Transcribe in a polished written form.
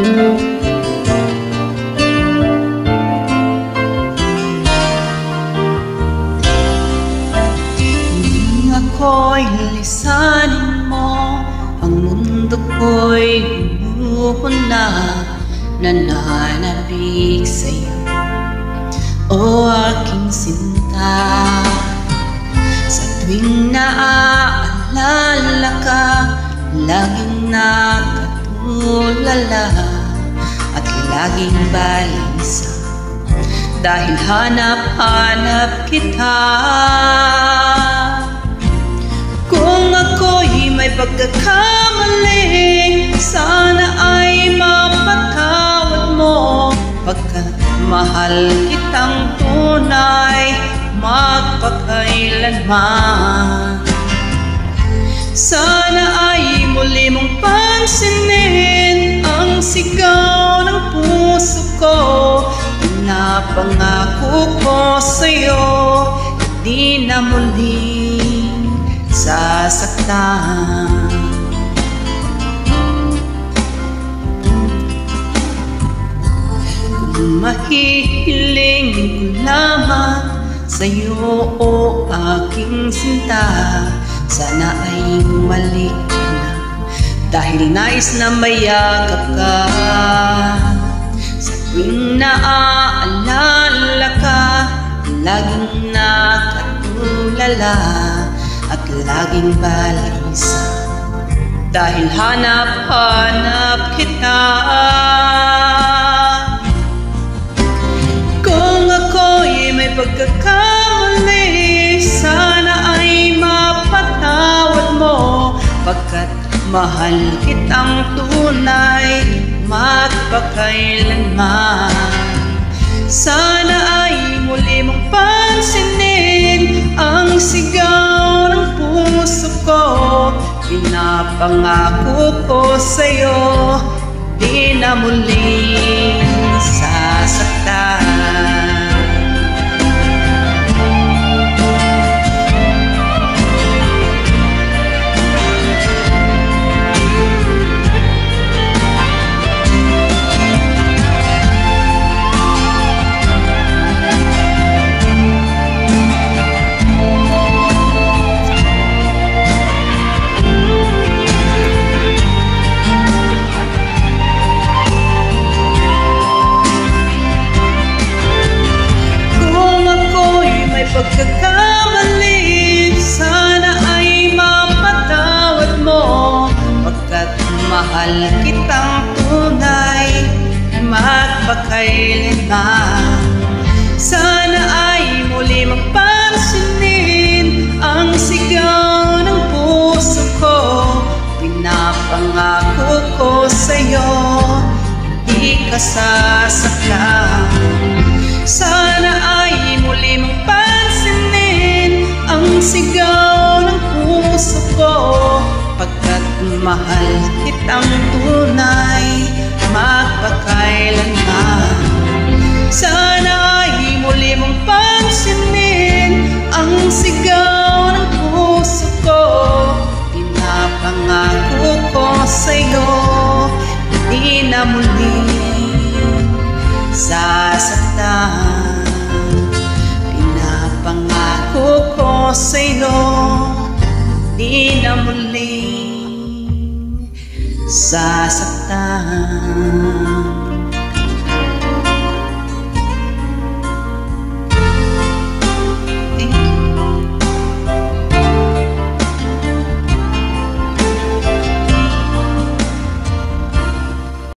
Ako'y lisanin mo, ang mundo ko'y gumuhuna, nananabik sa'yo, o aking sinta. Sa tuwing naaalala ka, laging nakatulala, at laging balisa, dahil hanap-hanap kita. Kung ako'y may pagkakamali, sana ay mapatawad mo, pagkat mahal kitang tunay, magpakailanman. Sana ay muli mong pansinin ang sigaw ng puso ko. Pinapangako ko sa'yo, di na muling sasaktan. Kung mahihiling ko lamang sa'yo, o aking sinta, sana ay bumalik ka na, dahil nais na mayakap ka. Sa tuwing naaalala ka, laging nakatulala, at laging balisa, dahil hanap-hanap kita. Kung ako'y may pagkakamali, sana ay mapatawad mo, pagkat mahal kitang tunay, magpakailanman. Sana ay muli mong pansinin ang sigaw ng puso ko. Pinapangako ko sa'yo, di na muling sasaktan. Pagkakamali, sana ay mapatawad mo, pagkat mahal kitang tunay, magpakailanman. Sana ay muli mong pansinin ang sigaw ng puso ko. Pinapangako ko sa'yo, hindi ka sasaktan. Sana ay muli mong pansinin ang sigaw ng puso ko, pagkat mahal kitang tunay, magpakailanman. Sana ay muli mong pansinin ang sigaw ng puso ko. Pinapangako ko sa'yo, hindi na muling sasaktan. Pinapangako ko sa'yo, di na muling sasaktan.